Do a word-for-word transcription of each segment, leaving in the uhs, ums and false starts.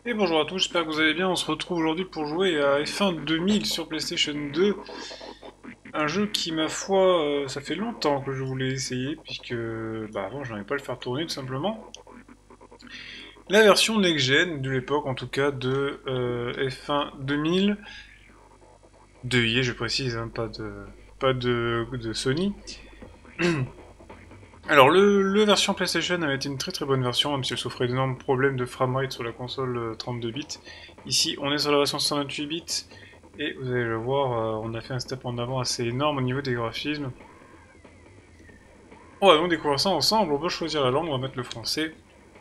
Et bonjour à tous, j'espère que vous allez bien. On se retrouve aujourd'hui pour jouer à F un deux mille sur PlayStation deux. Un jeu qui, ma foi, euh, ça fait longtemps que je voulais essayer, puisque bah, avant je n'arrivais pas à le faire tourner tout simplement. La version next-gen de l'époque, en tout cas, de euh, F un deux mille. De I A, je précise, hein, pas de, pas de, de Sony. Alors, le, le version PlayStation avait été une très très bonne version, même si elle souffrait d'énormes problèmes de framerate sur la console euh, trente-deux bits. Ici, on est sur la version cent vingt-huit bits, et vous allez le voir, euh, on a fait un step en avant assez énorme au niveau des graphismes. On va donc découvrir ça ensemble, on peut choisir la langue, on va mettre le français.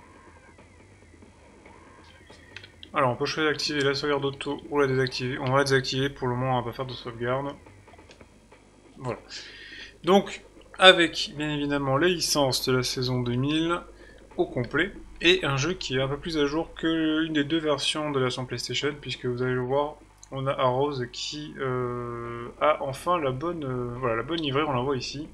Alors, on peut choisir d'activer la sauvegarde auto ou la désactiver. On va la désactiver, pour le moment on va pas faire de sauvegarde. Voilà. Donc, avec bien évidemment les licences de la saison deux mille au complet, et un jeu qui est un peu plus à jour que l'une des deux versions de la version PlayStation, puisque vous allez le voir, on a Arrows qui euh, a enfin la bonne, euh, voilà, la bonne livrée, on la voit ici.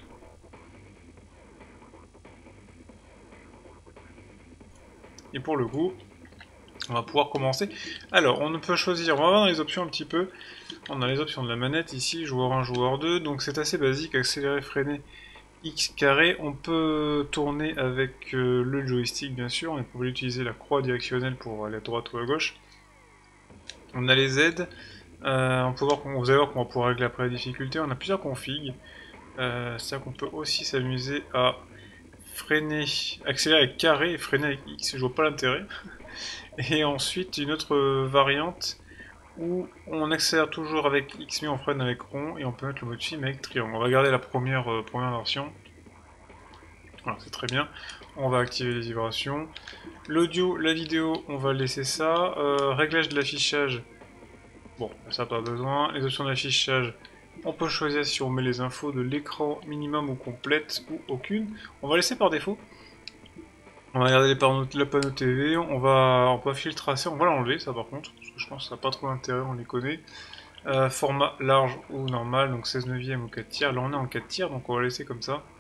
Et pour le coup, on va pouvoir commencer. Alors, on peut choisir, on va voir dans les options un petit peu. On a les options de la manette ici, joueur un, joueur deux, donc c'est assez basique, accélérer, freiner, X carré. On peut tourner avec euh, le joystick bien sûr, on n'est pas obligé d'utiliser la croix directionnelle pour aller à droite ou à gauche. On a les Z, euh, on peut voir, vous allez voir qu'on va pouvoir régler après la difficulté, on a plusieurs configs. Euh, C'est-à-dire qu'on peut aussi s'amuser à freiner, accélérer avec carré et freiner avec X, je vois pas l'intérêt. Et ensuite une autre variante où on accélère toujours avec X mais on freine avec rond, et on peut mettre le mode film avec triangle. On va garder la première, euh, première version. Voilà, c'est très bien. On va activer les vibrations. L'audio, la vidéo, on va laisser ça. Euh, réglage de l'affichage, bon, ça pas besoin. Les options d'affichage, on peut choisir si on met les infos de l'écran minimum ou complète ou aucune. On va laisser par défaut. On va regarder les panneaux, le panneau T V, on va, on peut afficher le tracé, on va l'enlever ça par contre, parce que je pense que ça n'a pas trop d'intérêt, on les connaît. Euh, format large ou normal, donc seize neuvième ou quatre tiers, là on est en quatre tiers, donc on va laisser comme ça.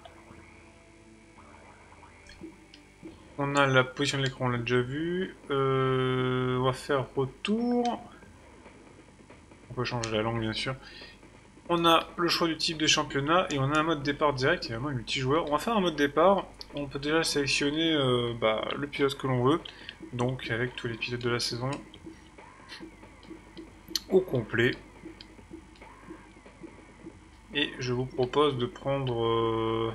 On a la position de l'écran, on l'a déjà vu. Euh, on va faire retour. On peut changer la langue bien sûr. On a le choix du type de championnat et on a un mode départ direct, évidemment multijoueur. On va faire un mode départ. On peut déjà sélectionner euh, bah, le pilote que l'on veut. Donc avec tous les pilotes de la saison au complet. Et je vous propose de prendre... Euh...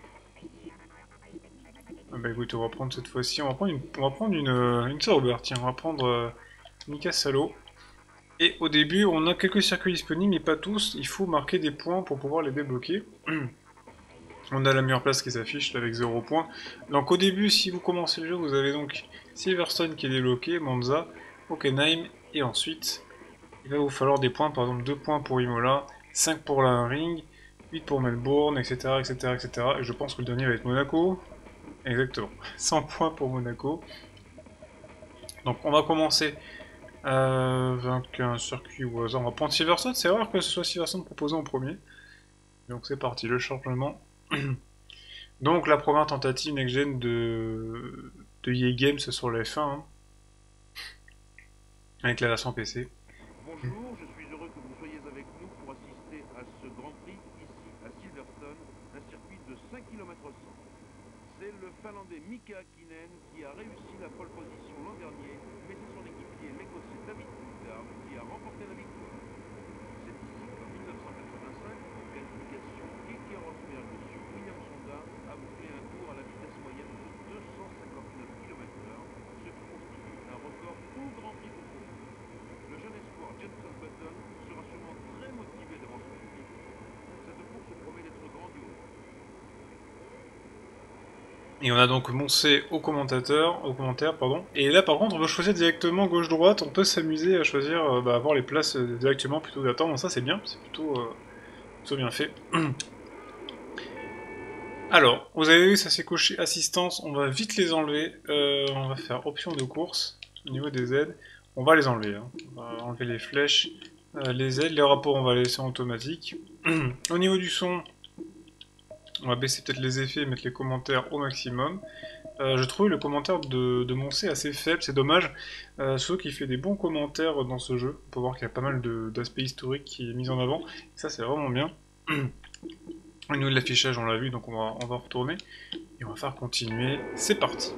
Ah bah écoutez, on va prendre cette fois-ci, on va prendre une, on va prendre une, une Sauber, tiens, on va prendre euh, Mika Salo. Et au début, on a quelques circuits disponibles, mais pas tous. Il faut marquer des points pour pouvoir les débloquer. On a la meilleure place qui s'affiche avec zéro points. Donc au début, si vous commencez le jeu, vous avez donc Silverstone qui est débloqué, Monza, Hockenheim, et ensuite, il va vous falloir des points, par exemple deux points pour Imola, cinq pour la Ring, huit pour Melbourne, et cetera, et cetera, et cetera. Et je pense que le dernier va être Monaco. Exactement, cent points pour Monaco. Donc on va commencer Euh, avec un circuit au hasard. On va prendre Silverstone, c'est rare que ce soit Silverstone proposé en premier. Donc c'est parti, le chargement. Donc la première tentative next-gen de, de E A Games sur la F un, hein, avec la version P C. Bonjour, je suis heureux que vous soyez avec nous pour assister à ce Grand Prix ici à Silverstone, un circuit de cinq kilomètres cent. C'est le Finlandais Mika Hakkinen qui a réussi la pole position l'an dernier, mais c'est son équipier, l'Écossais David Coulthard, qui a remporté la victoire. C'est ici qu'en mille neuf cent quatre-vingt-cinq, en qualification, Keke Rosberg sur Williams Honda a bouclé un tour à la vitesse moyenne de deux cent cinquante-neuf kilomètres heure, ce qui constitue un record tout Grand Prix confondu. Le jeune espoir Jenson Button sera sûrement très motivé devant son public. Cette course promet d'être grandiose. Et on a donc Moncé au commentateur, au commentaire, pardon. Et là par contre on peut choisir directement gauche-droite, on peut s'amuser à choisir, euh, bah, avoir les places euh, directement plutôt que d'attendre. Ça c'est bien, c'est plutôt, euh, plutôt bien fait. Alors, vous avez vu, ça s'est coché assistance, on va vite les enlever. Euh, on va faire option de course au niveau des aides. On va les enlever, hein. On va enlever les flèches, euh, les aides, les rapports on va les laisser en automatique. Au niveau du son, on va baisser peut-être les effets et mettre les commentaires au maximum. Euh, je trouvais le commentaire de, de Moncé assez faible, c'est dommage. Euh, sauf qu'il fait des bons commentaires dans ce jeu. On peut voir qu'il y a pas mal d'aspects historiques qui est mis en avant. Et ça, c'est vraiment bien. Et nous, l'affichage, on l'a vu, donc on va, on va retourner. Et on va faire continuer. C'est parti.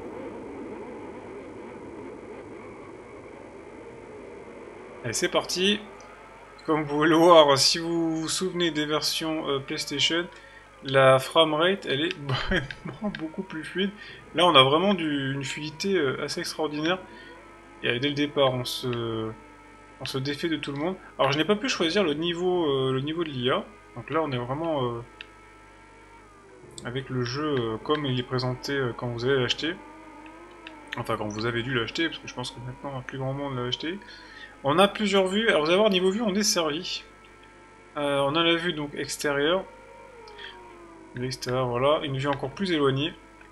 Allez, c'est parti. Comme vous pouvez le voir, si vous vous souvenez des versions euh, PlayStation, la framerate, elle est vraiment beaucoup plus fluide. Là, on a vraiment du, une fluidité euh, assez extraordinaire. Et dès le départ, on se, on se défait de tout le monde. Alors, je n'ai pas pu choisir le niveau, euh, le niveau de l'I A. Donc là, on est vraiment euh, avec le jeu euh, comme il est présenté euh, quand vous allez l'acheter. Enfin, quand vous avez dû l'acheter, parce que je pense que maintenant, plus grand monde l'a acheté. On a plusieurs vues. Alors, vous allez voir, niveau vue, on est servi. Euh, on a la vue donc extérieure. L'extérieur, voilà. Une vue encore plus éloignée.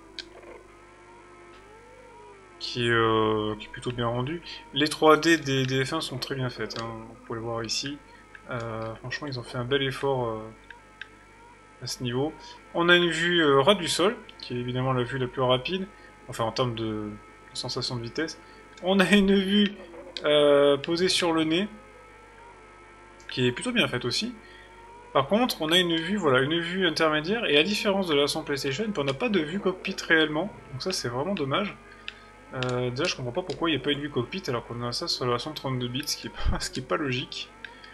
Qui est, euh, qui est plutôt bien rendue. Les trois D des, des F un sont très bien faites. Hein. Vous pouvez le voir ici. Euh, franchement, ils ont fait un bel effort euh, à ce niveau. On a une vue euh, ras du sol, qui est évidemment la vue la plus rapide. Enfin, en termes de, de sensation de vitesse. On a une vue euh, posée sur le nez, qui est plutôt bien faite aussi. Par contre, on a une vue, voilà, une vue intermédiaire, et à différence de la version PlayStation, on n'a pas de vue cockpit réellement, donc ça c'est vraiment dommage. Euh, déjà, je comprends pas pourquoi il n'y a pas une vue cockpit alors qu'on a ça sur la version trente-deux bits, ce qui est pas, ce qui est pas logique.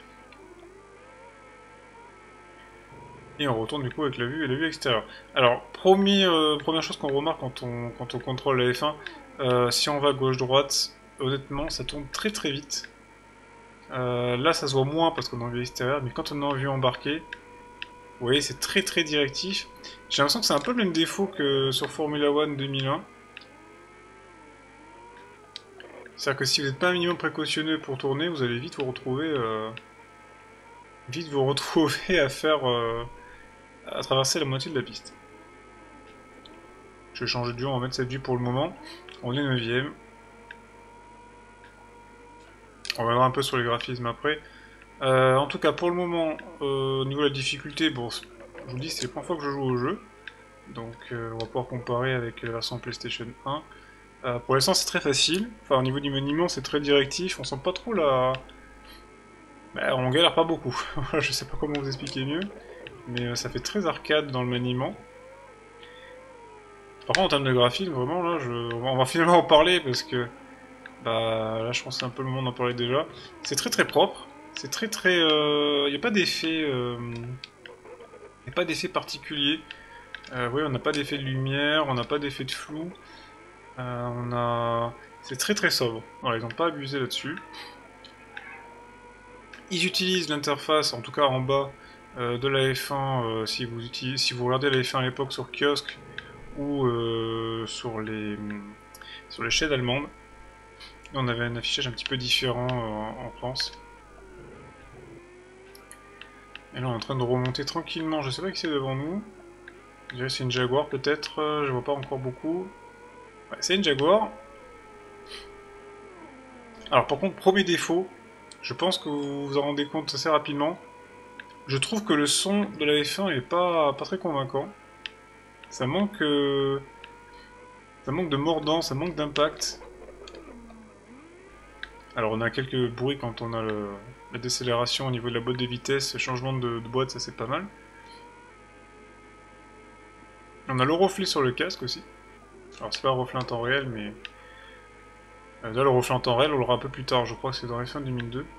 Et on retourne du coup avec la vue et la vue extérieure. Alors, premier, euh, première chose qu'on remarque quand on, quand on contrôle la F un, euh, si on va gauche-droite, honnêtement, ça tourne très très vite. Euh, là, ça se voit moins parce qu'on est en vue extérieure, mais quand on est en vue embarquée, vous voyez, c'est très très directif. J'ai l'impression que c'est un peu le même défaut que sur Formula One deux mille un. C'est-à-dire que si vous n'êtes pas un minimum précautionneux pour tourner, vous allez vite vous retrouver, euh, vite vous retrouver à faire, euh, à traverser la moitié de la piste. Je vais changer de vue, on va mettre cette vue pour le moment. On est neuvième. On reviendra un peu sur les graphismes après. Euh, en tout cas, pour le moment, euh, au niveau de la difficulté, bon, je vous dis, c'est la première fois que je joue au jeu. Donc, euh, on va pouvoir comparer avec la version PlayStation un. Euh, pour l'instant, c'est très facile. Enfin, au niveau du maniement, c'est très directif. On sent pas trop la... Bah, on galère pas beaucoup. Je sais pas comment vous expliquer mieux. Mais euh, ça fait très arcade dans le maniement. Par contre, en termes de graphisme, vraiment, là, je... on va finalement en parler parce que... Bah, là, je pense que c'est un peu le moment d'en parler déjà. C'est très très propre. C'est très très... Il euh... n'y a pas d'effet... Euh... Il n'y a pas d'effet particulier. Euh, oui, on n'a pas d'effet de lumière, on n'a pas d'effet de flou. Euh, on a... C'est très très sobre. Voilà, ils n'ont pas abusé là-dessus. Ils utilisent l'interface, en tout cas en bas, euh, de la F un, euh, si, vous utilisez, si vous regardez la F un à l'époque sur kiosque ou euh, sur les sur les chaînes allemandes. On avait un affichage un petit peu différent euh, en France. Et là on est en train de remonter tranquillement, je sais pas qui c'est devant nous. Je dirais c'est une Jaguar peut-être, je vois pas encore beaucoup. Ouais, c'est une Jaguar. Alors par contre, premier défaut, je pense que vous vous en rendez compte assez rapidement. Je trouve que le son de la F un est pas, pas très convaincant. Ça manque, euh, ça manque de mordant, ça manque d'impact. Alors on a quelques bruits quand on a le, la décélération au niveau de la boîte de vitesse, le changement de, de boîte, ça c'est pas mal. On a le reflet sur le casque aussi. Alors c'est pas un reflet en temps réel, mais... Euh, là le reflet en temps réel, on l'aura un peu plus tard, je crois que c'est dans la F un deux mille deux.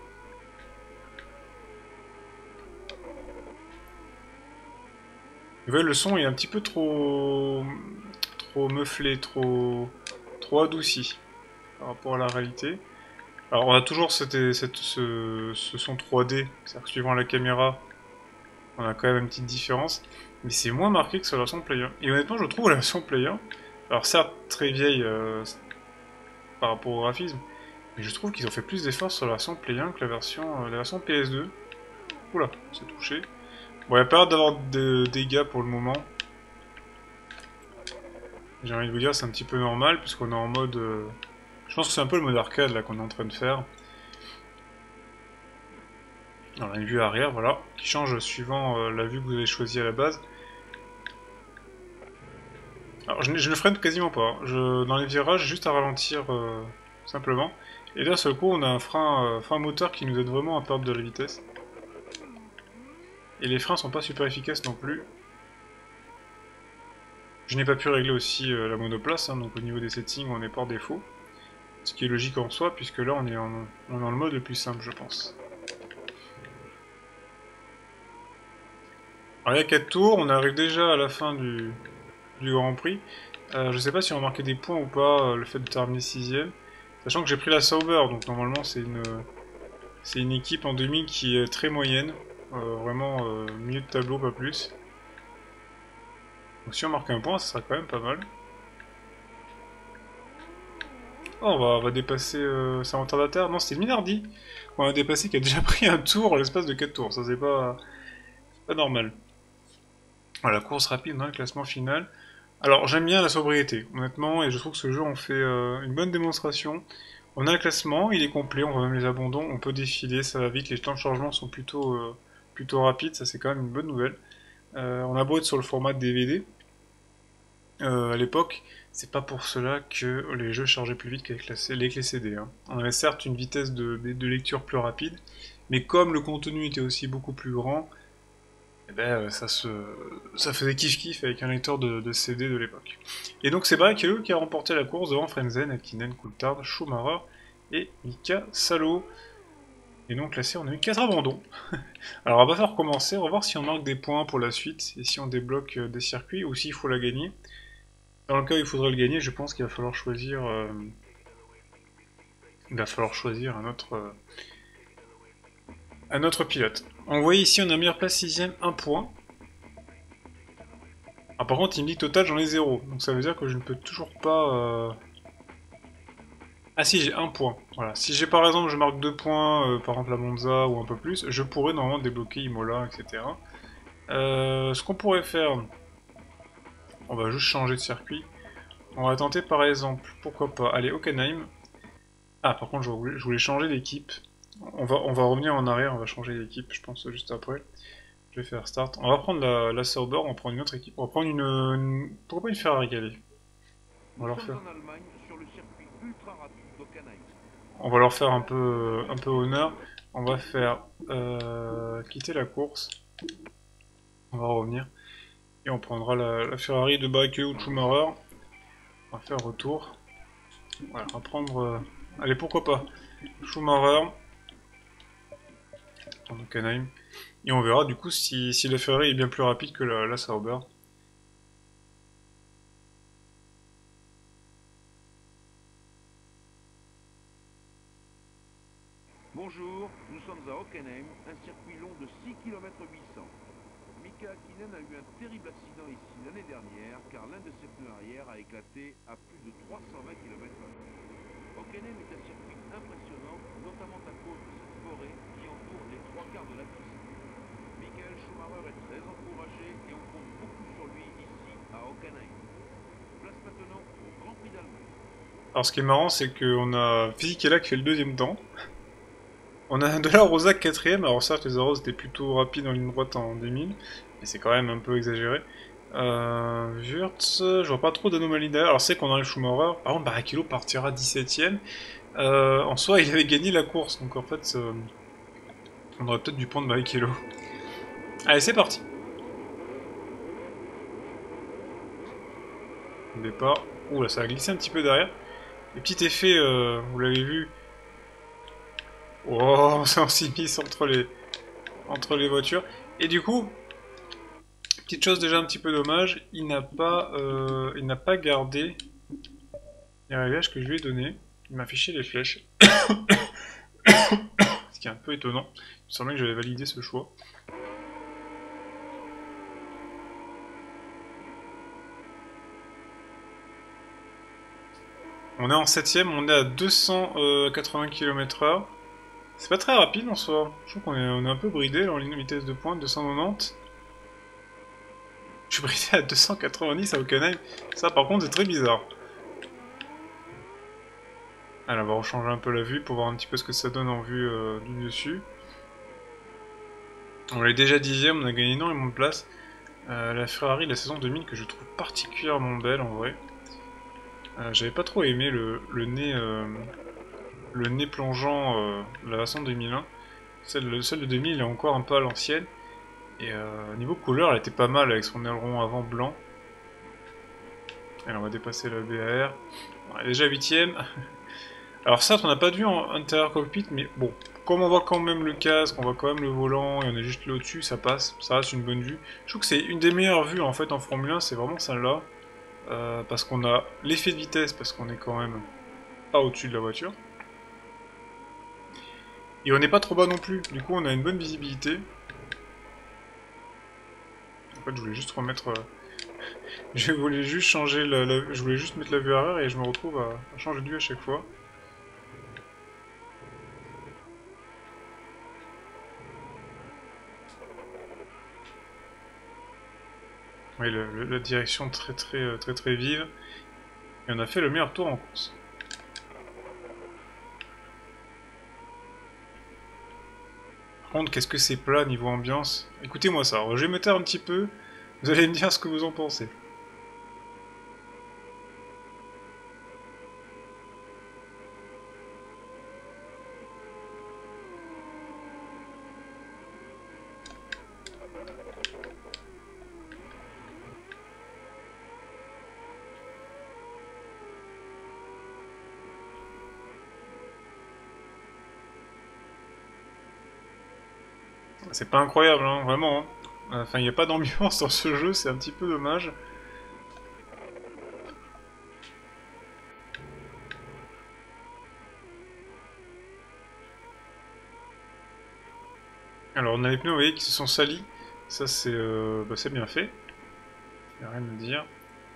Vous voyez, le son est un petit peu trop... trop meuflé, trop... trop adouci par rapport à la réalité. Alors on a toujours cette, cette, ce, ce son trois D, c'est-à-dire que suivant la caméra, on a quand même une petite différence, mais c'est moins marqué que sur la version Play un. Et honnêtement, je trouve la version Play un, alors certes très vieille euh, par rapport au graphisme, mais je trouve qu'ils ont fait plus d'efforts sur la version Play un que la version, euh, la version P S deux. Oula, c'est touché. Bon, il n'y a pas l'air d'avoir de dégâts pour le moment. J'ai envie de vous dire, c'est un petit peu normal, puisqu'on est en mode... Euh... Je pense que c'est un peu le mode arcade là qu'on est en train de faire. On a une vue arrière, voilà, qui change suivant euh, la vue que vous avez choisie à la base. Alors je, ne- je ne freine quasiment pas, hein. Je, dans les virages, juste à ralentir euh, simplement. Et d'un seul coup, on a un frein, euh, frein moteur qui nous aide vraiment à perdre de la vitesse. Et les freins sont pas super efficaces non plus. Je n'ai pas pu régler aussi euh, la monoplace, hein, donc au niveau des settings, on est par défaut. Ce qui est logique en soi, puisque là, on est, en, on est dans le mode le plus simple, je pense. Alors il y a quatre tours, on arrive déjà à la fin du, du Grand Prix. Euh, je sais pas si on a marqué des points ou pas, euh, le fait de terminer sixième. Sachant que j'ai pris la Sauber, donc normalement c'est une, c'est une équipe en demi qui est très moyenne. Euh, vraiment euh, milieu de tableau, pas plus. Donc si on marque un point, ça sera quand même pas mal. Oh, on va, on va dépasser... Euh, c'est un retardataire. Non, c'était Minardi. On a dépassé qui a déjà pris un tour en l'espace de quatre tours. Ça, c'est pas, pas normal. Voilà, course rapide dans le classement final. Alors, j'aime bien la sobriété, honnêtement, et je trouve que ce jeu en fait euh, une bonne démonstration. On a le classement, il est complet, on voit même les abandons, on peut défiler, ça va vite, les temps de changement sont plutôt, euh, plutôt rapides, ça c'est quand même une bonne nouvelle. Euh, on a beau être sur le format D V D, euh, à l'époque, c'est pas pour cela que les jeux chargeaient plus vite qu'avec la, les clés C D. Hein. On avait certes une vitesse de, de lecture plus rapide, mais comme le contenu était aussi beaucoup plus grand, eh ben, ça, se, ça faisait kiff-kiff avec un lecteur de, de C D de l'époque. Et donc c'est Barrichello qui a remporté la course devant Frenzen, Hakkinen, Coulthard, Schumacher et Mika Salo. Et donc classé, on a eu quatre abandons. Alors on va pas faire recommencer, on va voir si on marque des points pour la suite et si on débloque des circuits ou s'il faut la gagner. Dans le cas où il faudrait le gagner, je pense qu'il va falloir choisir... Euh, il va falloir choisir un autre... Euh, un autre pilote. On voit ici, on a meilleure place sixième, un point. Ah, par contre, il me dit total, j'en ai zéro. Donc ça veut dire que je ne peux toujours pas... Euh... Ah si, j'ai un point. Voilà. Si j'ai par exemple, je marque deux points, euh, par exemple la Monza ou un peu plus, je pourrais normalement débloquer Imola, et cetera. Euh, ce qu'on pourrait faire... On va juste changer de circuit. On va tenter par exemple, pourquoi pas, allez, Hockenheim. Ah, par contre, je voulais, je voulais changer d'équipe. On va, on va revenir en arrière, on va changer d'équipe, je pense, juste après. Je vais faire start. On va prendre la, la Sauber, on va prendre une autre équipe. On va prendre une... une... Pourquoi pas une Ferrari, allez. On va leur faire... On va leur faire un peu, un peu honneur. On va faire euh, quitter la course. On va revenir. Et on prendra la, la Ferrari de Barrichello ou de Schumacher. On va faire retour. Voilà, on va prendre... Euh... Allez, pourquoi pas. Schumacher. En Hockenheim. Et on verra du coup si, si la Ferrari est bien plus rapide que la, la Sauber. Bonjour, nous sommes à Hockenheim, un circuit long de six kilomètres huit cents. Mika Hakkinen a eu un terrible accident ici l'année dernière car l'un de ses pneus arrière a éclaté à plus de trois cent vingt kilomètres heure. Hockenheim est un circuit impressionnant, notamment à cause de cette forêt qui entoure les trois quarts de la piste. Michael Schumacher est très encouragé et on compte beaucoup sur lui ici à Hockenheim. Place maintenant au Grand Prix d'Allemagne. Alors ce qui est marrant, c'est qu'on a Fisichella qui fait le deuxième temps. On a de la Rosa quatrième, alors certes les Arrows étaient plutôt rapides en ligne droite en deux mille, mais c'est quand même un peu exagéré. Euh, Wurtz, je vois pas trop d'anomalies derrière, alors c'est qu'on a le Schumacher, par contre Barrichello partira dix-septième. Euh, en soi il avait gagné la course, donc en fait euh, on aurait peut-être dû prendre Barrichello. Allez c'est parti. Départ, ouh là ça a glissé un petit peu derrière. Les petits effets, euh, vous l'avez vu. Oh, ça s'immisce entre les entre les voitures. Et du coup, petite chose déjà un petit peu dommage, il n'a pas euh, il n'a pas gardé les réglages que je lui ai donnés. Il m'a affiché les flèches. Ce qui est un peu étonnant. Il me semblait que j'avais validé ce choix. On est en septième, on est à deux cent quatre-vingts kilomètres heure. C'est pas très rapide en soi. Je trouve qu'on est, on est un peu bridé là, en ligne de vitesse de pointe, deux cent quatre-vingt-dix. Je suis bridé à deux cent quatre-vingt-dix à Hockenheim. Ça par contre c'est très bizarre. Alors on va rechanger un peu la vue pour voir un petit peu ce que ça donne en vue euh, du dessus. On est déjà dixième, on a gagné énormément de place. Euh, la Ferrari de la saison deux mille que je trouve particulièrement belle en vrai. Euh, J'avais pas trop aimé le, le nez euh, le nez plongeant euh, de la version deux mille un. Celle, celle de deux mille est encore un peu à l'ancienne. Et euh, niveau couleur, elle était pas mal avec son aileron avant blanc. Allez, on va dépasser la B A R. On est déjà huitième. Alors certes, on n'a pas de vue en intérieur cockpit, mais bon, comme on voit quand même le casque, on voit quand même le volant, et on est juste là au-dessus, ça passe, ça reste une bonne vue. Je trouve que c'est une des meilleures vues en fait en Formule un, c'est vraiment celle-là. Euh, parce qu'on a l'effet de vitesse, parce qu'on est quand même pas au-dessus de la voiture. Et on n'est pas trop bas non plus, du coup on a une bonne visibilité. En fait, je voulais juste remettre... Euh... je voulais juste changer la, la... Je voulais juste mettre la vue arrière et je me retrouve à, à changer de vue à chaque fois. Oui, le, le, la direction très très très très vive. Et on a fait le meilleur tour en course. Par contre, qu'est-ce que c'est plat niveau ambiance? Écoutez-moi ça, je vais me taire un petit peu. Vous allez me dire ce que vous en pensez. C'est pas incroyable, hein, vraiment. Hein. Enfin, il n'y a pas d'ambiance dans ce jeu, c'est un petit peu dommage. Alors, on a les pneus, vous voyez, qui se sont salis. Ça, c'est euh, bah, c'est bien fait. Il n'y a rien à dire.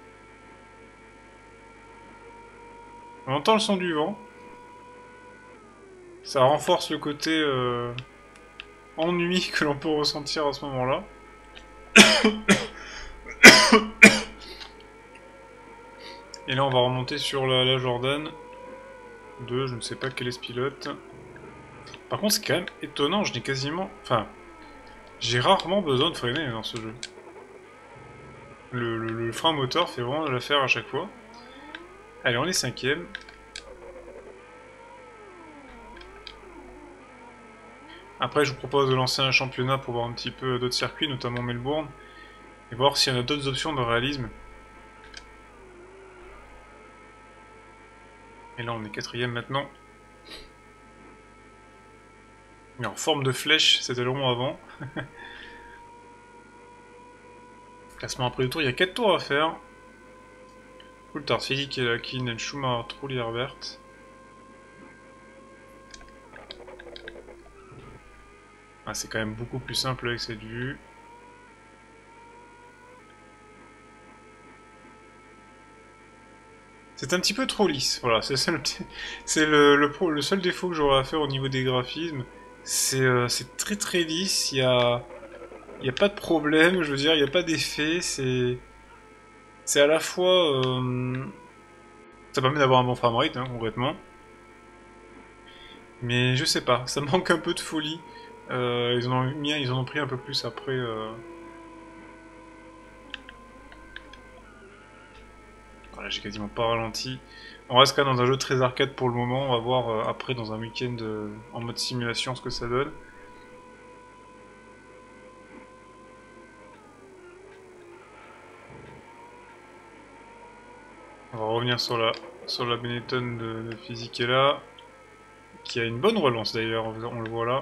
On entend le son du vent. Ça renforce le côté euh, ennui que l'on peut ressentir à ce moment-là. Et là, on va remonter sur la, la Jordan deux, je ne sais pas quel est ce pilote. Par contre, c'est quand même étonnant, je n'ai quasiment... Enfin, j'ai rarement besoin de freiner dans ce jeu. Le, le, le frein moteur fait vraiment l'affaire à chaque fois. Allez, on est cinquième. Après, je vous propose de lancer un championnat pour voir un petit peu d'autres circuits, notamment Melbourne, et voir s'il y en a d'autres options de réalisme. Et là, on est quatrième maintenant. Mais en forme de flèche, c'était le rond avant. Classement après le tour, il y a quatre tours à faire. Coulthard, Félix, Kelakin, Schumacher, Trulli, Herbert. Ah, c'est quand même beaucoup plus simple avec cette vue. C'est un petit peu trop lisse, voilà, c'est le, le, le, le seul défaut que j'aurais à faire au niveau des graphismes. C'est euh, très très lisse, il n'y a, y a pas de problème, je veux dire, il n'y a pas d'effet, c'est... C'est à la fois... Euh, ça permet d'avoir un bon framerate, hein, concrètement. Mais je sais pas, ça manque un peu de folie. Euh, ils, en ont mis, ils en ont pris un peu plus après... Euh... Voilà, j'ai quasiment pas ralenti. On reste quand même dans un jeu très arcade pour le moment, on va voir euh, après dans un week-end euh, en mode simulation ce que ça donne. On va revenir sur la, sur la Benetton de, de Fisichella, qui a une bonne relance d'ailleurs, on le voit là.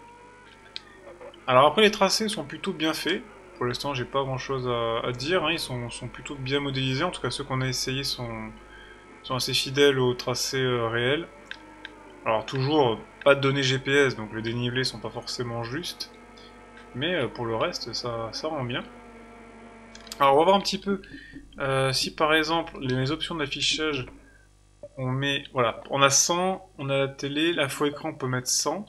Alors après les tracés sont plutôt bien faits, pour l'instant j'ai pas grand chose à, à dire, hein. Ils sont, sont plutôt bien modélisés, en tout cas ceux qu'on a essayés sont, sont assez fidèles au tracé euh, réel. Alors toujours pas de données G P S, donc les dénivelés sont pas forcément justes, mais euh, pour le reste ça, ça rend bien. Alors on va voir un petit peu euh, si par exemple les options d'affichage on met, voilà, on a cent, on a la télé, la faux écran on peut mettre cent.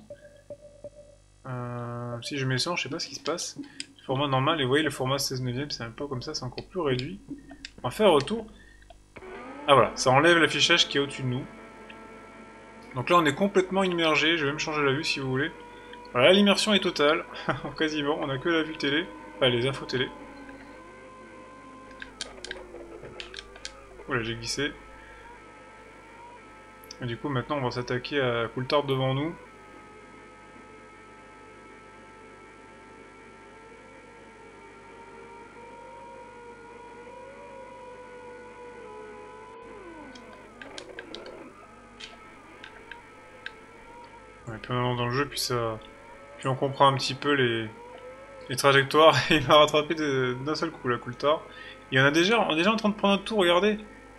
Euh, si je mets cent, je sais pas ce qui se passe. Le format normal, et vous voyez le format seize neuvième, c'est un peu comme ça, c'est encore plus réduit. On va faire un retour. Ah voilà, ça enlève l'affichage qui est au-dessus de nous. Donc là on est complètement immergé, je vais même changer la vue si vous voulez. Voilà, l'immersion est totale, quasiment, on a que la vue télé, enfin les infos télé. Oula, j'ai glissé. Et du coup, maintenant, on va s'attaquer à Coulthard devant nous. Ouais, puis on avance dans le jeu, puis ça... Puis on comprend un petit peu les, les trajectoires, et il m'a rattrapé d'un seul coup, la Coulthard. Il y en a déjà, on est déjà en train de prendre notre tour, regardez.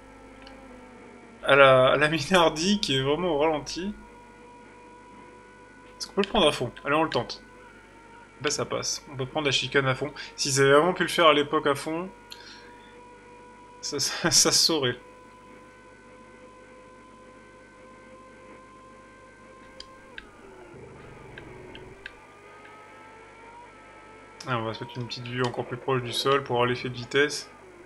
À la, à la Minardi, qui est vraiment au ralenti. Est-ce qu'on peut le prendre à fond? Allez, on le tente. Ben ça passe, on peut prendre la chicane à fond. S'ils avaient vraiment pu le faire à l'époque à fond, ça, ça, ça se saurait. Ah, on va se mettre une petite vue encore plus proche du sol pour avoir l'effet de vitesse.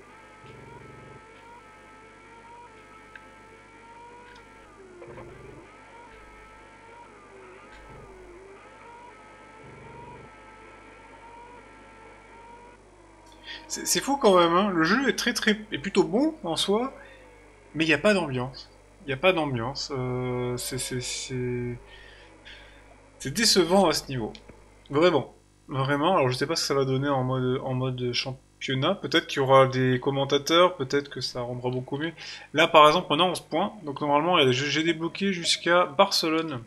C'est fou quand même, hein. Le jeu est très très est plutôt bon en soi, mais il n'y a pas d'ambiance. Il n'y a pas d'ambiance. Euh, c'est c'est décevant à ce niveau. Vraiment. Vraiment. Alors je sais pas ce que ça va donner en mode en mode championnat. Peut-être qu'il y aura des commentateurs, peut-être que ça rendra beaucoup mieux. Là par exemple on a onze points, donc normalement j'ai débloqué jusqu'à Barcelone.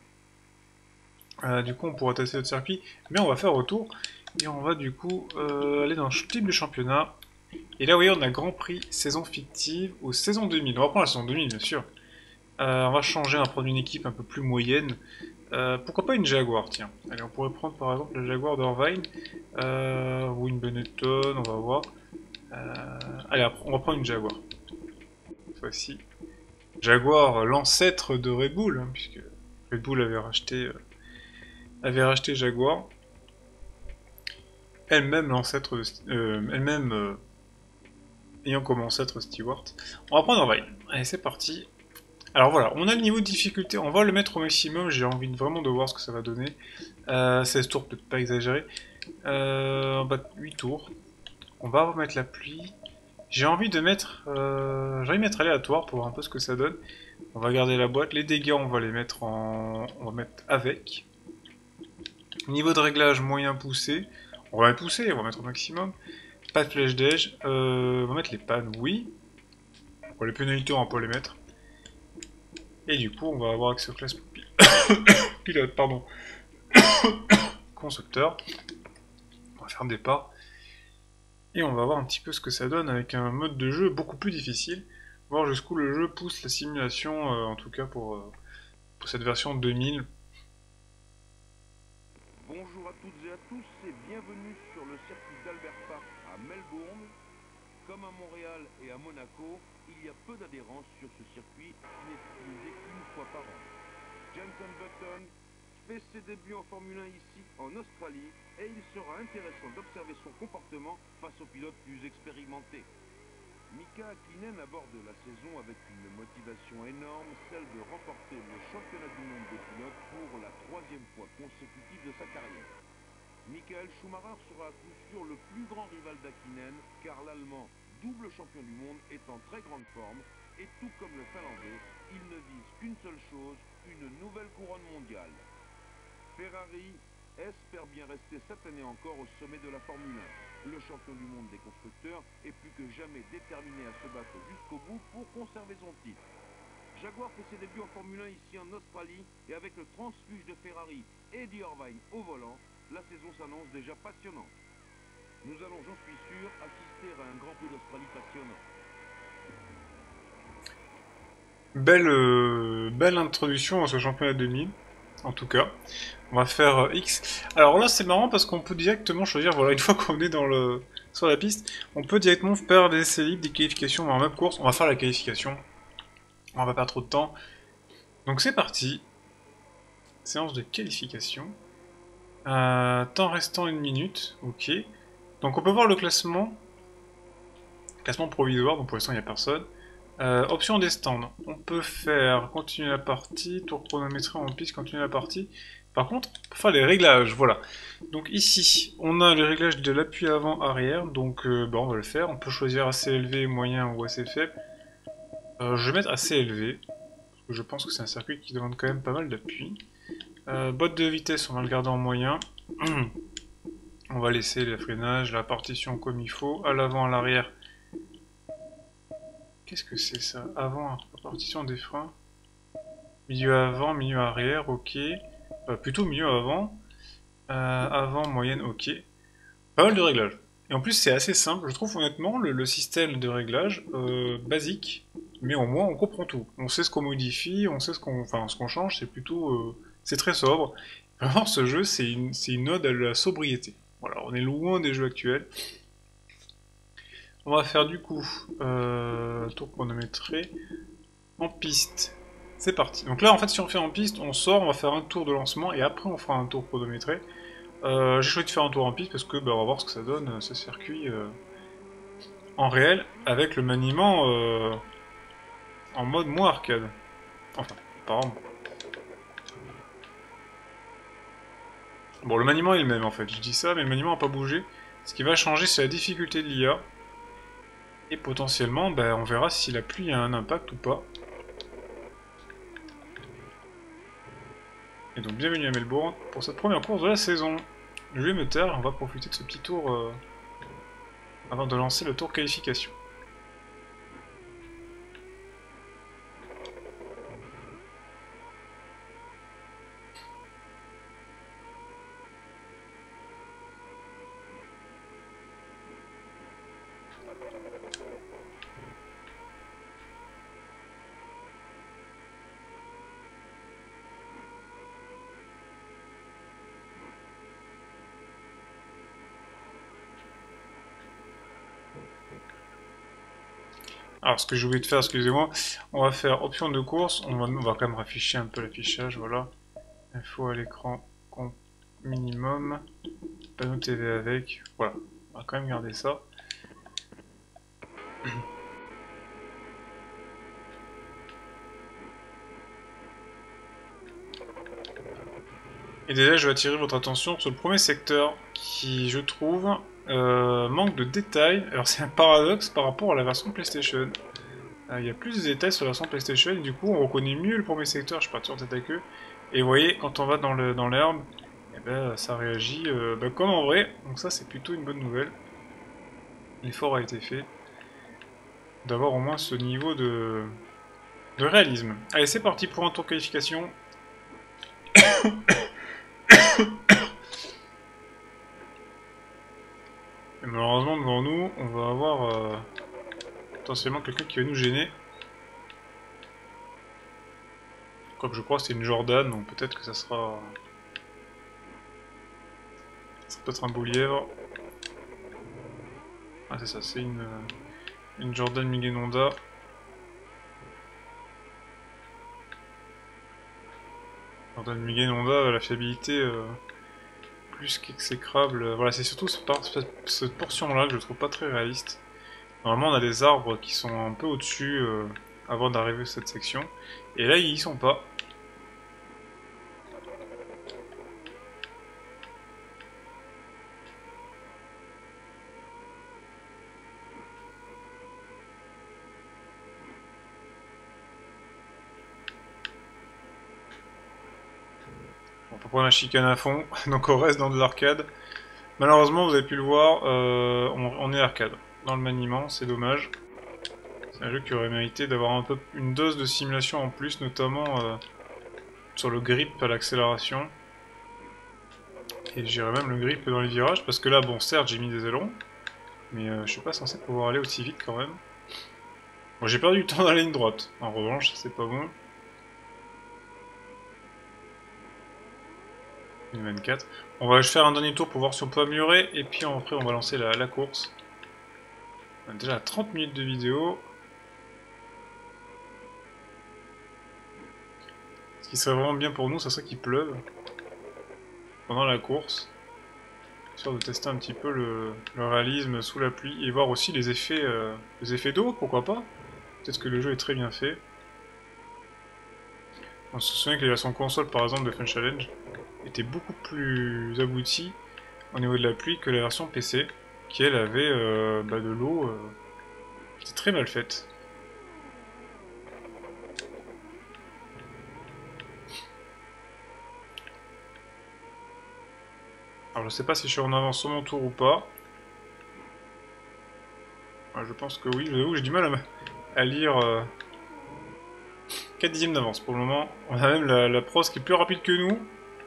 Euh, du coup on pourra tester notre circuit, mais on va faire retour. Et on va du coup euh, aller dans le type de championnat. Et là, vous voyez, on a Grand Prix, saison fictive ou saison deux mille. On va prendre la saison deux mille, bien sûr. Euh, on va changer, on va prendre une équipe un peu plus moyenne. Euh, pourquoi pas une Jaguar, tiens. Allez, on pourrait prendre par exemple la Jaguar d'Irvine. Euh, ou une Benetton, on va voir. Euh, allez, on va prendre une Jaguar. Cette fois-ci. Jaguar, l'ancêtre de Red Bull, hein, puisque Red Bull avait racheté, euh, avait racheté Jaguar. Elle-même l'ancêtre de... Euh, elle-même... Euh, ayant comme ancêtre Stewart. On va prendre Irvine. Allez, c'est parti. Alors voilà, on a le niveau de difficulté, on va le mettre au maximum, j'ai envie de, vraiment de voir ce que ça va donner. Euh, seize tours, peut-être pas exagéré. Euh, on va huit tours. On va remettre la pluie. J'ai envie de mettre... Euh, j'ai envie de mettre aléatoire pour voir un peu ce que ça donne. On va garder la boîte. Les dégâts, on va les mettre en... On va mettre avec. Niveau de réglage moyen poussé. On va pousser, on va mettre au maximum. Pas de flèche d'ège. Euh, on va mettre les pannes, oui. Bon, les pénalités, on va pas les mettre. Et du coup, on va avoir accès aux classes pilote, pardon. Constructeur. On va faire un départ. Et on va voir un petit peu ce que ça donne avec un mode de jeu beaucoup plus difficile. Voir jusqu'où le jeu pousse la simulation, euh, en tout cas pour, euh, pour cette version deux mille. Bonjour à toutes et à tous et bienvenue sur le circuit d'Albert Park à Melbourne. Comme à Montréal et à Monaco, il y a peu d'adhérents sur ce circuit qui n'est utilisé qu'une fois par an. Jenson Button fait ses débuts en Formule un ici en Australie et il sera intéressant d'observer son comportement face aux pilotes plus expérimentés. Mika Hakkinen aborde la saison avec une motivation énorme, celle de remporter le championnat du monde des pilotes pour la troisième fois consécutive de sa carrière. Michael Schumacher sera à coup sûr le plus grand rival d'Hakkinen, car l'Allemand, double champion du monde, est en très grande forme, et tout comme le Finlandais, il ne vise qu'une seule chose, une nouvelle couronne mondiale. Ferrari espère bien rester cette année encore au sommet de la Formule un. Le champion du monde des constructeurs est plus que jamais déterminé à se battre jusqu'au bout pour conserver son titre. Jaguar fait ses débuts en Formule un ici en Australie et avec le transfuge de Ferrari et d'Irvine au volant, la saison s'annonce déjà passionnante. Nous allons, j'en suis sûr, assister à un Grand Prix d'Australie passionnant. Belle, euh, belle introduction à ce championnat deux mille, en tout cas. On va faire euh, X. Alors là, c'est marrant parce qu'on peut directement choisir, voilà, une fois qu'on est dans le sur la piste, on peut directement faire des essais libres, des qualifications en même course. On va faire la qualification. On va pas trop de temps. Donc c'est parti. Séance de qualification. Euh, temps restant une minute. Ok. Donc on peut voir le classement. Classement provisoire, donc pour l'instant il n'y a personne. Euh, option des stands. On peut faire continuer la partie, tour chronométré en piste, continuer la partie. Par contre, on peut faire les réglages, voilà. Donc ici, on a les réglages de l'appui avant-arrière, donc euh, bah, on va le faire. On peut choisir assez élevé, moyen ou assez faible. Euh, je vais mettre assez élevé, parce que je pense que c'est un circuit qui demande quand même pas mal d'appui. Euh, boîte de vitesse, on va le garder en moyen. On va laisser le freinage, la partition comme il faut. À l'avant, à l'arrière. Qu'est-ce que c'est ça? Avant, partition des freins. Milieu avant, milieu arrière, ok. Euh, plutôt milieu avant. Euh, avant, moyenne, ok. Pas mal de réglages. Et en plus, c'est assez simple, je trouve honnêtement, le, le système de réglage euh, basique. Mais au moins, on comprend tout. On sait ce qu'on modifie, on sait ce qu'on enfin, ce qu'on change, c'est plutôt... Euh, c'est très sobre. Vraiment, ce jeu, c'est une, c'est une ode à la sobriété. Voilà, on est loin des jeux actuels. On va faire du coup euh, tour chronométré en piste. C'est parti. Donc là, en fait, si on fait en piste, on sort, on va faire un tour de lancement et après on fera un tour chronométré. Euh, J'ai choisi de faire un tour en piste parce que bah, on va voir ce que ça donne ce circuit euh, en réel avec le maniement euh, en mode moins arcade. Enfin, apparemment. Bon, le maniement est le même en fait. Je dis ça, mais le maniement n'a pas bougé. Ce qui va changer, c'est la difficulté de l'I A. Et potentiellement, bah, on verra si la pluie a un impact ou pas. Et donc bienvenue à Melbourne pour cette première course de la saison. Je vais me taire, on va profiter de ce petit tour euh, avant de lancer le tour qualification. Alors ce que j'ai oublié de faire, excusez-moi, on va faire option de course, on va, on va quand même afficher un peu l'affichage, voilà. Info à l'écran minimum, panneau T V avec, voilà, on va quand même garder ça. Et déjà je vais attirer votre attention sur le premier secteur qui je trouve euh, manque de détails. Alors c'est un paradoxe par rapport à la version PlayStation. Il y a plus de détails sur la version PlayStation, du coup on reconnaît mieux le premier secteur, je suis parti en tête à queue. Et vous voyez, quand on va dans le dans l'herbe, eh ben, ça réagit euh, ben, comme en vrai, donc ça c'est plutôt une bonne nouvelle. L'effort a été fait d'avoir au moins ce niveau de, de réalisme. Allez, c'est parti pour un tour de qualification. Et malheureusement devant nous, on va avoir euh, potentiellement quelqu'un qui va nous gêner. Comme je crois que c'est une Jordan, donc peut-être que ça sera... Ça sera peut-être un beau lièvre. Ah c'est ça, c'est une, une Jordan Miguel Honda. Jordan Miguel Honda, la fiabilité euh, plus qu'exécrable. Voilà, c'est surtout cette, cette portion-là que je trouve pas très réaliste. Normalement on a des arbres qui sont un peu au-dessus euh, avant d'arriver à cette section. Et là ils y sont pas. On peut prendre la chicane à fond, donc on reste dans de l'arcade. Malheureusement, vous avez pu le voir, euh, on, on est arcade. Dans le maniement, c'est dommage. C'est un jeu qui aurait mérité d'avoir un peu une dose de simulation en plus, notamment euh, sur le grip à l'accélération. Et j'irais même le grip dans les virages, parce que là, bon, certes, j'ai mis des ailerons, mais euh, je suis pas censé pouvoir aller aussi vite quand même. Bon, j'ai perdu du temps dans la ligne droite. En revanche, c'est pas bon. vingt-quatre. On va faire un dernier tour pour voir si on peut améliorer, et puis après on va lancer la, la course. On a déjà trente minutes de vidéo. Ce qui serait vraiment bien pour nous, ça serait qu'il pleuve pendant la course. Histoire de tester un petit peu le, le réalisme sous la pluie, et voir aussi les effets, euh, les effets d'eau, pourquoi pas. Peut-être que le jeu est très bien fait. On se souvient que la version console par exemple de Fun Challenge était beaucoup plus aboutie au niveau de la pluie que la version P C, qui elle avait euh, bah, de l'eau euh, qui était très mal faite. Alors je sais pas si je suis en avance sur mon tour ou pas. Ouais, je pense que oui, j'avoue, j'ai du mal à, à lire... Euh... quatre dixièmes d'avance pour le moment. On a même la, la pros qui est plus rapide que nous.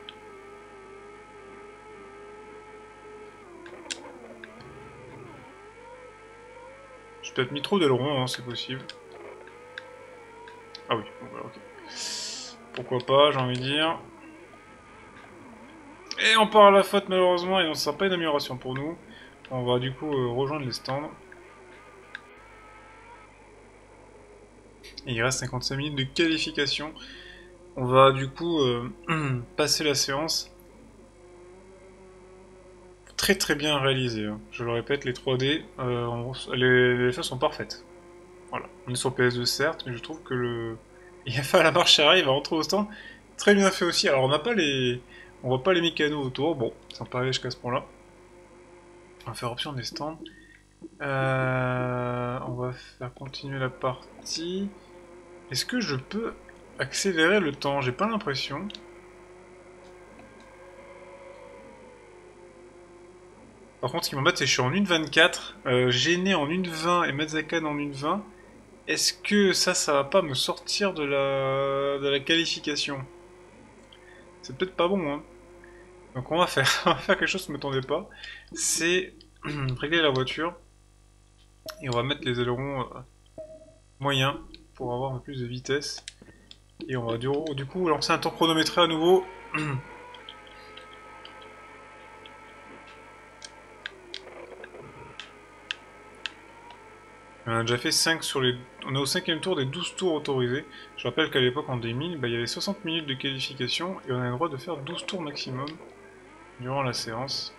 J'ai peut-être mis trop d'ailerons, hein, c'est possible. Ah oui, bon bah ok. Pourquoi pas, j'ai envie de dire. Et on part à la faute malheureusement, et on ne sera pas une amélioration pour nous. On va du coup euh, rejoindre les stands. Et il reste cinquante-cinq minutes de qualification. On va du coup euh, passer la séance. Très très bien réalisé, hein. Je le répète, les trois D, euh, on, les, les choses sont parfaites. Voilà, on est sur P S deux certes, mais je trouve que le I F A à la marche arrière, il va rentrer au stand. Très bien fait aussi. Alors on n'a pas les, on voit pas les mécanos autour. Bon, ça me paraît jusqu'à ce point-là. On va faire option des stands. Euh, on va faire continuer la partie. Est-ce que je peux accélérer le temps? J'ai pas l'impression. Par contre, ce qui m'embête, c'est que je suis en une vingt-quatre, euh, Gêné en une vingt et Mazzakan en une vingt. Est-ce que ça, ça va pas me sortir de la, de la qualification? C'est peut-être pas bon, hein. Donc on va faire, on va faire quelque chose qui ne m'attendait pas. C'est régler la voiture. Et on va mettre les ailerons euh, moyens pour avoir un peu plus de vitesse. Et on va du, du coup lancer un temps chronométré à nouveau. On a déjà fait cinq sur les... On est au cinquième tour des douze tours autorisés. Je rappelle qu'à l'époque, en deux mille, bah, il y avait soixante minutes de qualification et on a le droit de faire douze tours maximum durant la séance.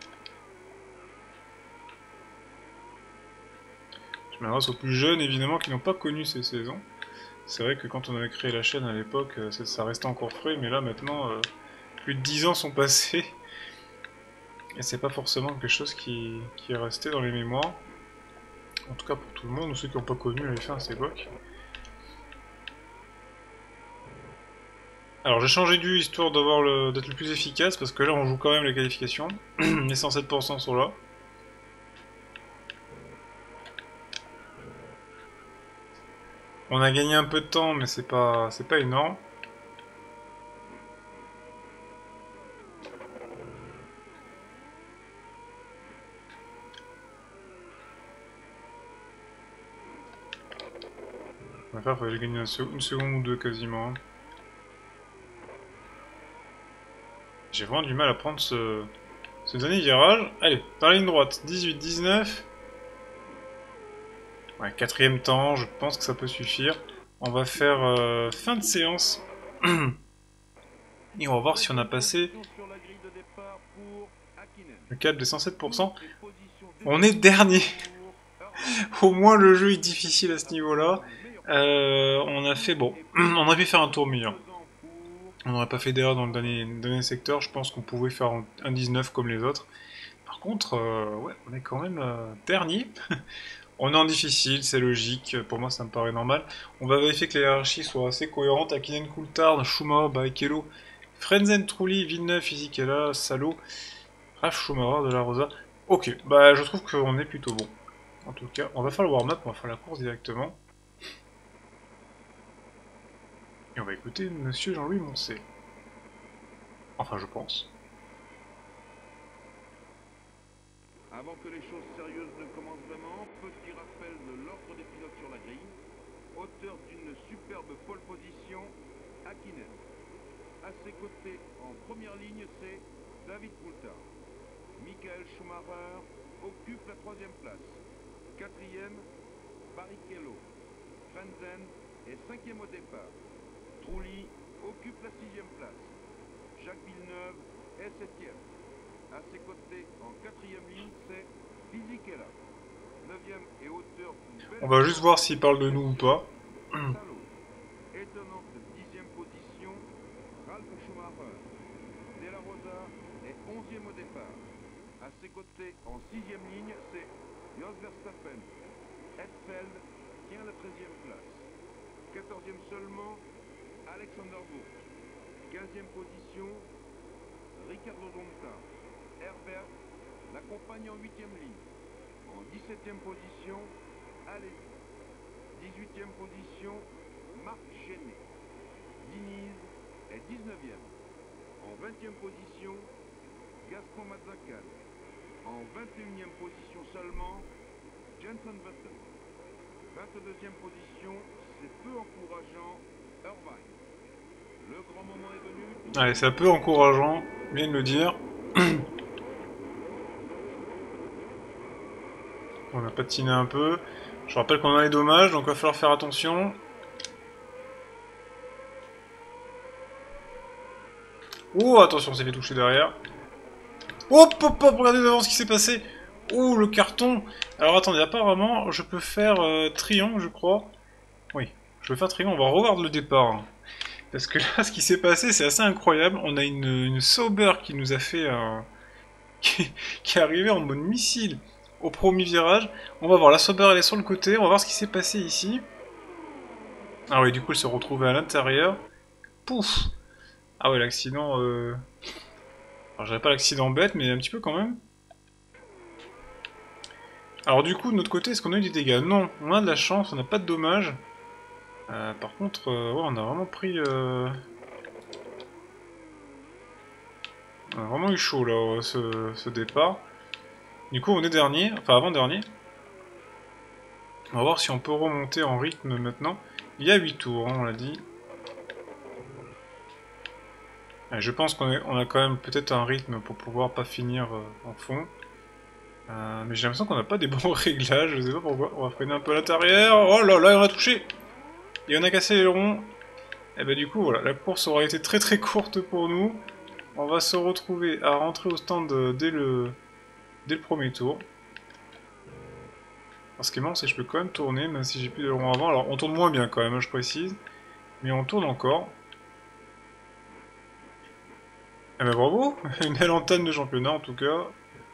Je m'adresse aux plus jeunes, évidemment, qui n'ont pas connu ces saisons. C'est vrai que quand on avait créé la chaîne à l'époque, ça restait encore frais, mais là, maintenant, euh, plus de dix ans sont passés. Et c'est pas forcément quelque chose qui, qui est resté dans les mémoires. En tout cas pour tout le monde, ou ceux qui n'ont pas connu la F un à cette époque. Alors j'ai changé d'U histoire d'avoir le, d'être le plus efficace, parce que là on joue quand même les qualifications. Les cent sept pour cent sont là. On a gagné un peu de temps, mais c'est pas, c'est pas énorme. On va faire, il faut que j'ai gagné une seconde ou deux quasiment. J'ai vraiment du mal à prendre ce, ce dernier virage. Allez, dans la ligne droite, dix-huit dix-neuf. Ouais, quatrième temps, je pense que ça peut suffire. On va faire euh, fin de séance. Et on va voir si on a passé le cap des cent sept pour cent. On est dernier. Au moins le jeu est difficile à ce niveau-là. Euh, on a fait bon. On aurait pu faire un tour meilleur. On n'aurait pas fait d'erreur dans le dernier, dernier secteur. Je pense qu'on pouvait faire un dix-neuf comme les autres. Par contre, euh, ouais, on est quand même euh, dernier. On est en difficile, c'est logique. Pour moi, ça me paraît normal. On va vérifier que les hiérarchies soient assez cohérentes. Akinen, Coulthard, Schumacher, Barrichello, Frenzen, Trulli, Villeneuve, Fisichella, Salo, Raf, Schumacher, De La Rosa. Ok, bah je trouve qu'on est plutôt bon. En tout cas, on va faire le warm-up, on va faire la course directement. Et on va écouter Monsieur Jean-Louis Moncey. Enfin, je pense. Avant que les choses sérieuses ne commencent vraiment, petit rappel de l'ordre des pilotes sur la grille. Auteur d'une superbe pole position, Hakkinen. À ses côtés, en première ligne, c'est David Coulthard. Michael Schumacher occupe la troisième place. Quatrième, Barrichello. Frenzen est cinquième au départ. Trulli occupe la sixième place. Jacques Villeneuve est septième. À ses côtés, en quatrième ligne, c'est Fisichella. Neuvième et auteur d'une belle... On va juste voir s'il parle de nous ou pas. Salo. Étonnante dixième position, Ralf Schumacher. De La Rosa est onzième au départ. À ses côtés, en sixième ligne, c'est Jos Verstappen. Hetfeld tient la treizième place. quatorzième seulement, Alexander Wurz. quinzième position, Ricardo Zonta. Champagne en huitième ligne. En dix-septième position, Alési. dix-huitième position, Marc Chenet. Diniz est dix-neuvième. En vingtième position, Gaston Mazzacan. En vingt et unième position seulement, Jenson Button. vingt-deuxième position, c'est peu encourageant, Irvine. Le grand moment est venu. Allez, c'est un peu encourageant, bien de le dire. On a patiné un peu. Je rappelle qu'on a les dommages, donc il va falloir faire attention. Oh, attention, on s'est fait toucher derrière. Hop, hop, hop, regardez devant ce qui s'est passé. Oh, le carton. Alors attendez, apparemment, je peux faire euh, triangle, je crois. Oui, je peux faire triangle, on va revoir le départ. Parce que là, ce qui s'est passé, c'est assez incroyable. On a une, une Sauber qui nous a fait un... qui, qui est arrivée en mode missile au premier virage. On va voir, la Sauber elle est sur le côté, on va voir ce qui s'est passé ici. Ah oui, du coup elle se retrouvait à l'intérieur. Pouf. Ah ouais, l'accident... Euh... Alors j'avais pas l'accident bête, mais un petit peu quand même. Alors du coup, de notre côté, est-ce qu'on a eu des dégâts? Non, on a de la chance, on n'a pas de dommages. Euh, par contre, euh, ouais, on a vraiment pris... Euh... On a vraiment eu chaud là, ce, ce départ. Du coup, on est dernier, enfin avant-dernier. On va voir si on peut remonter en rythme maintenant. Il y a huit tours, hein, on l'a dit. Et je pense qu'on on a quand même peut-être un rythme pour pouvoir pas finir euh, en fond. Euh, mais j'ai l'impression qu'on n'a pas des bons réglages, je sais pas pourquoi. On va freiner un peu à l'intérieur. Oh là là, on a touché! Et on a cassé les ronds. Et bah du coup, voilà, la course aura été très très courte pour nous. On va se retrouver à rentrer au stand dès le... dès le premier tour. Alors, ce qui est marrant, c'est que je peux quand même tourner, même si j'ai plus de ronds avant. Alors, on tourne moins bien quand même, je précise. Mais on tourne encore. Eh ben bravo. Une belle antenne de championnat, en tout cas.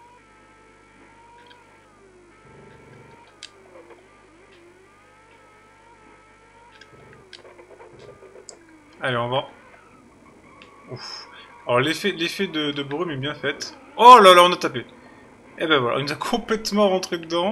Allez, on va... Ouf. Alors, l'effet l'effet de, de brume est bien fait. Oh là là, on a tapé. Eh ben voilà, on nous a complètement rentré dedans.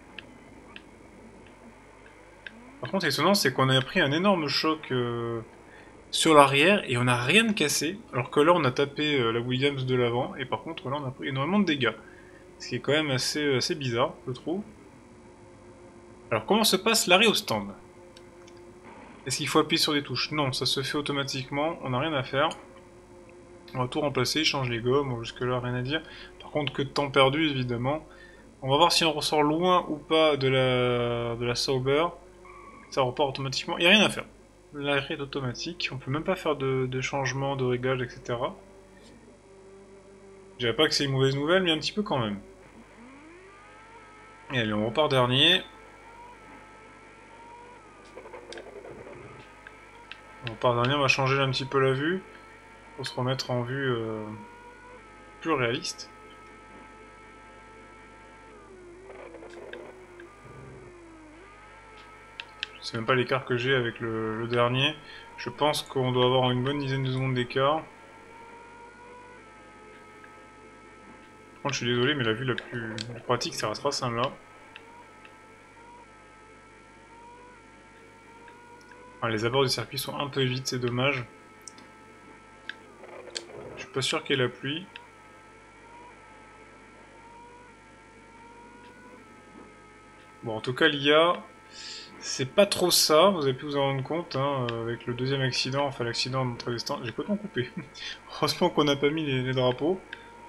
Par contre, étonnant, c'est qu'on a pris un énorme choc euh, sur l'arrière et on n'a rien de cassé. Alors que là, on a tapé euh, la Williams de l'avant et par contre, là, on a pris énormément de dégâts. Ce qui est quand même assez, assez bizarre, je trouve. Alors, comment se passe l'arrêt au stand? Est-ce qu'il faut appuyer sur des touches? Non, ça se fait automatiquement, on n'a rien à faire. On va tout remplacer, change les gommes, bon, jusque-là, rien à dire. Par contre, que de temps perdu, évidemment. On va voir si on ressort loin ou pas de la, de la Sauber. Ça repart automatiquement, il n'y a rien à faire. L'arrêt est automatique, on peut même pas faire de, de changement, de réglage, et cetera. Je dirais pas que c'est une mauvaise nouvelle, mais un petit peu quand même. Et allez, on repart dernier. On repart dernier, on va changer un petit peu la vue. Pour se remettre en vue euh, plus réaliste. Je sais même pas l'écart que j'ai avec le, le dernier. Je pense qu'on doit avoir une bonne dizaine de secondes d'écart. Par contre, je suis désolé, mais la vue la plus, la plus pratique, ça restera celle-là. Ah, les abords du circuit sont un peu vides, c'est dommage. Je suis pas sûr qu'il y ait la pluie. Bon, en tout cas, l'I A, c'est pas trop ça, vous avez pu vous en rendre compte, hein, avec le deuxième accident, enfin l'accident d'entrée des stands. J'ai complètement coupé. Heureusement qu'on n'a pas mis les, les drapeaux.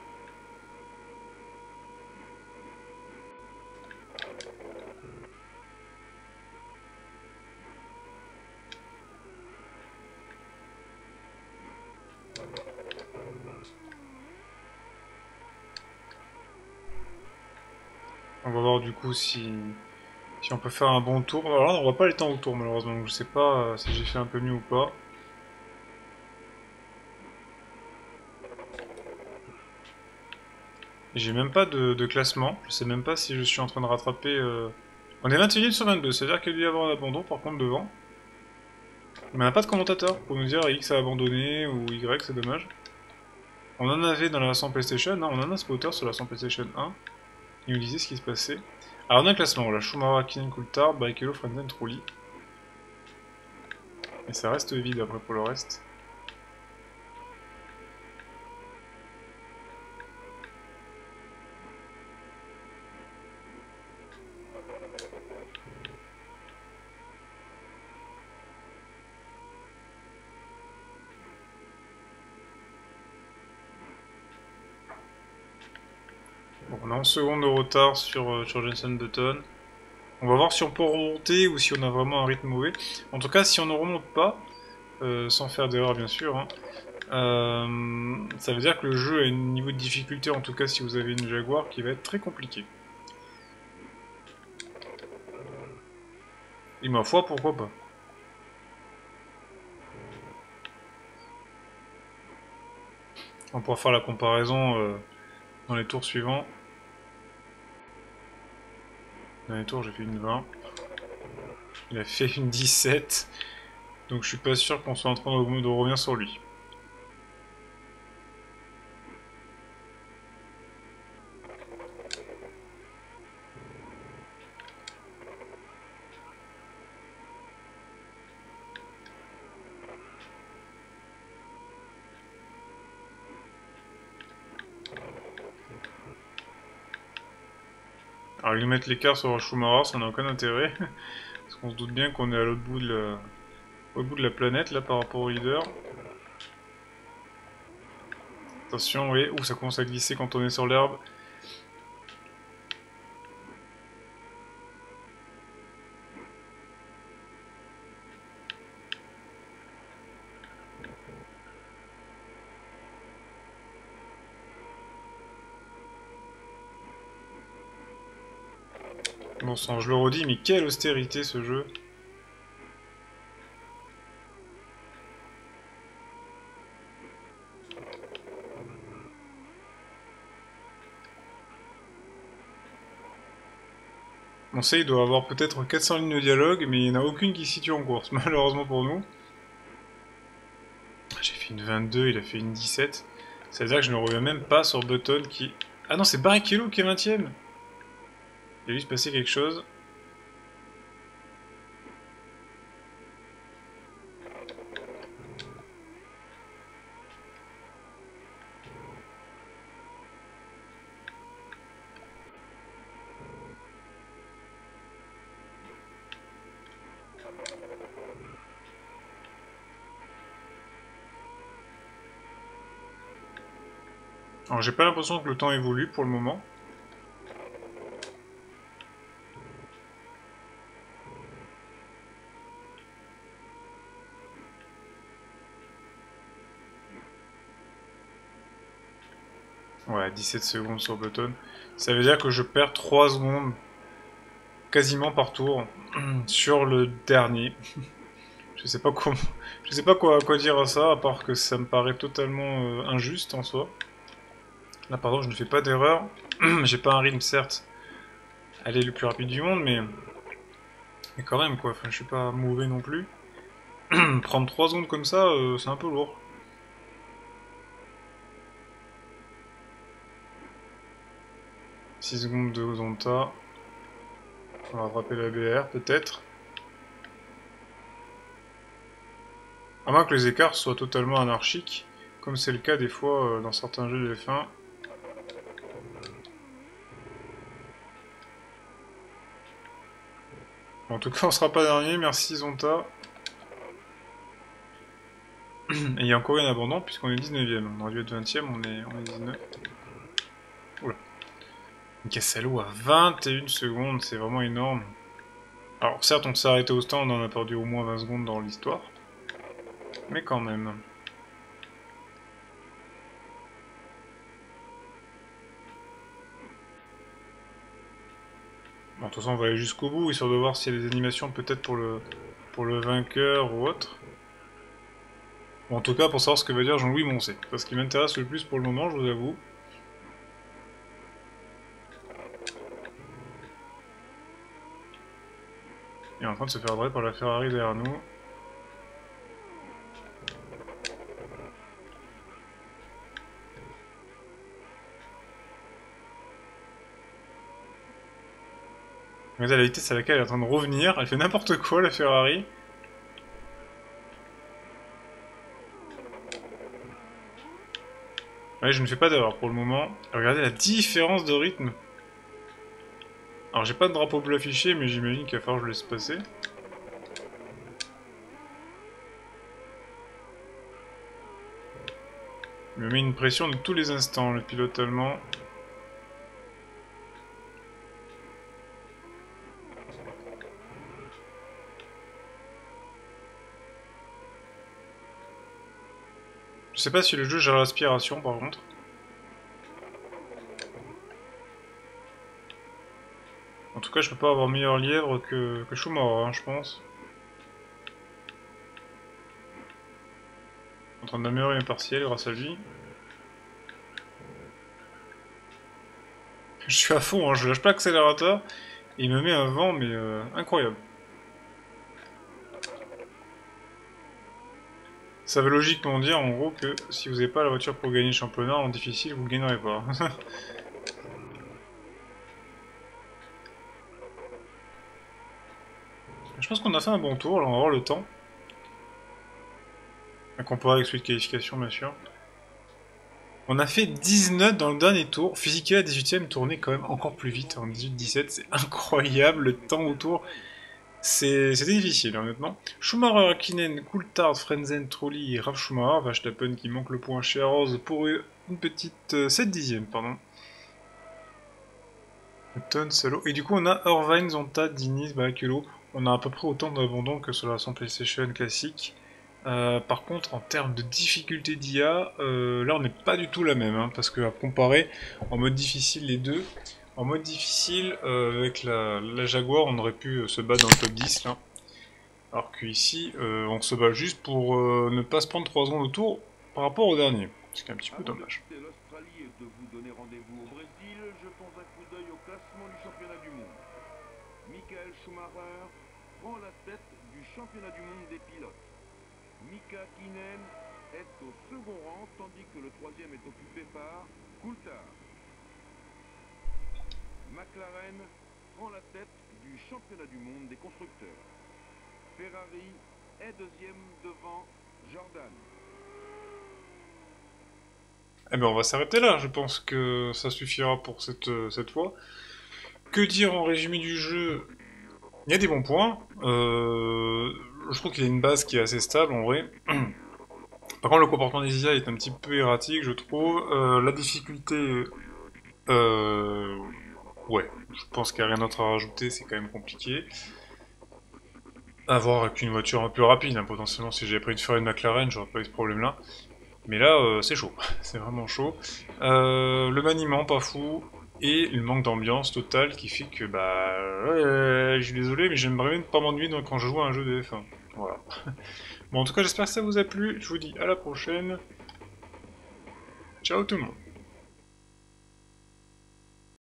On va voir du coup si, si on peut faire un bon tour. Alors là, on voit pas les temps au tour malheureusement, donc je sais pas euh, si j'ai fait un peu mieux ou pas. J'ai même pas de, de classement, je sais même pas si je suis en train de rattraper... Euh... On est vingt et un sur vingt-deux, c'est-à-dire qu'il doit y avoir un abandon par contre devant. Mais on n'a pas de commentateur pour nous dire X a abandonné ou Y, c'est dommage. On en avait dans la version PlayStation, hein, on en a un spotter sur la version PlayStation un. Il nous disait ce qui se passait. Alors on a un classement, voilà, Schumacher, Hakkinen, Coulthard, Barrichello, Frentzen, Trulli. Et ça reste vide après pour le reste. Bon, on a onze secondes de retard sur, euh, sur Jenson Button. On va voir si on peut remonter ou si on a vraiment un rythme mauvais. En tout cas, si on ne remonte pas, euh, sans faire d'erreur bien sûr, hein, euh, ça veut dire que le jeu a un niveau de difficulté, en tout cas si vous avez une Jaguar, qui va être très compliqué. Et ma foi, pourquoi pas. On pourra faire la comparaison euh, dans les tours suivants. Dans les tours, j'ai fait une vingt. Il a fait une dix-sept. Donc je suis pas sûr qu'on soit en train de, de revenir sur lui. Alors, ils nous mettent l'écart sur Schumacher, ça n'a aucun intérêt. Parce qu'on se doute bien qu'on est à l'autre bout, de la... bout de la planète, là, par rapport au leader. Attention, oui, ouh, ça commence à glisser quand on est sur l'herbe. Bon sang, je le redis, mais quelle austérité ce jeu. On sait, il doit avoir peut-être quatre cents lignes de dialogue, mais il n'y en a aucune qui se situe en course, malheureusement pour nous. J'ai fait une vingt-deux, il a fait une dix-sept. Ça veut dire que je ne reviens même pas sur Button qui... Ah non, c'est Barrichello qui est vingtième. Il a dû se passer quelque chose. Alors j'ai pas l'impression que le temps évolue pour le moment. Ouais, dix-sept secondes sur Button. Ça veut dire que je perds trois secondes quasiment par tour sur le dernier. Je sais pas comment, je sais pas quoi, quoi dire à ça, à part que ça me paraît totalement euh, injuste en soi. Là, pardon, je ne fais pas d'erreur. J'ai pas un rythme, certes, aller le plus rapide du monde, mais mais quand même quoi. Enfin, je suis pas mauvais non plus. Prendre trois secondes comme ça, euh, c'est un peu lourd. six secondes de Zonta. On va rattraper la B R peut-être. À moins que les écarts soient totalement anarchiques, comme c'est le cas des fois euh, dans certains jeux de F un. Bon, en tout cas, on sera pas dernier, merci Zonta. Et il y a encore un abandon puisqu'on est dix-neuvième. On aurait dû être vingtième, on est, on est dix-neuf. Oula. Cassalo à vingt et une secondes, c'est vraiment énorme. Alors certes, on s'est arrêté au stand, on en a perdu au moins vingt secondes dans l'histoire. Mais quand même. Bon, de toute façon, on va aller jusqu'au bout, histoire de voir s'il y a des animations peut-être pour le, pour le vainqueur ou autre. Bon, en tout cas, pour savoir ce que va dire Jean-Louis Moncé. C'est ce qui m'intéresse le plus pour le moment, je vous avoue. Il est en train de se faire draper par la Ferrari derrière nous. Regardez la vitesse à laquelle elle est en train de revenir. Elle fait n'importe quoi, la Ferrari. Ouais, je ne fais pas d'erreur pour le moment. Regardez la différence de rythme. Alors, j'ai pas de drapeau bleu affiché, mais j'imagine qu'il va falloir que je le laisse passer. Il me met une pression de tous les instants, le pilote allemand. Je sais pas si le jeu gère l'aspiration par contre. En tout cas, je peux pas avoir meilleur lièvre que, que Schumacher, hein, je pense. En train d'améliorer mes partiels grâce à lui. Je suis à fond, hein, je lâche pas l'accélérateur. Il me met un vent, mais euh, incroyable. Ça veut logiquement dire en gros que si vous n'avez pas la voiture pour gagner le championnat en difficile, vous ne gagnerez pas. Je pense qu'on a fait un bon tour, là on va voir le temps. À comparer avec celui de qualification bien sûr. On a fait dix-neuf dans le dernier tour. Fisichella à dix-huitième tournait quand même encore plus vite en dix-huit dix-sept. C'est incroyable le temps autour. C'était difficile, honnêtement. Schumacher, Hakkinen, Coulthard, Frentzen, Trulli et Ralf Schumacher. Verstappen qui manque le point chez Rose pour une petite euh, sept dixième, pardon. Button, Salo. Et du coup, on a Irvine, Zonta, Diniz, Barrichello. On a à peu près autant d'abandon que sur la version PlayStation classique. Euh, par contre, en termes de difficulté d'I A, euh, là on n'est pas du tout la même, hein, parce que à comparer en mode difficile les deux, en mode difficile, euh, avec la, la Jaguar, on aurait pu se battre dans le top dix là. Alors qu'ici, euh, on se bat juste pour euh, ne pas se prendre trois secondes au tour par rapport au dernier. Ce qui est un petit peu dommage. L'Australie et de vous donner rendez-vous au Brésil, jetons un coup d'œil au classement du championnat du monde. Michael Schumacher prend la tête du championnat du monde des pilotes. Mika Hakkinen est au second rang, tandis que le troisième est occupé par Coulthard. McLaren prend la tête du championnat du monde des constructeurs. Ferrari est deuxième devant Jordan. Eh ben on va s'arrêter là, je pense que ça suffira pour cette, cette fois. Que dire en résumé du jeu? Il y a des bons points. Euh, je trouve qu'il y a une base qui est assez stable en vrai. Par contre, le comportement des I A est un petit peu erratique, je trouve. Euh, la difficulté... Euh, ouais, je pense qu'il n'y a rien d'autre à rajouter, c'est quand même compliqué. À voir avec une voiture un peu rapide, hein, potentiellement, si j'avais pris une Ferrari de McLaren, j'aurais pas eu ce problème-là. Mais là, euh, c'est chaud, c'est vraiment chaud. Euh, le maniement, pas fou. Et le manque d'ambiance totale qui fait que, bah, ouais, je suis désolé, mais j'aimerais bien ne pas m'ennuyer quand je joue à un jeu de F un. Voilà. Bon, en tout cas, j'espère que ça vous a plu. Je vous dis à la prochaine. Ciao tout le monde.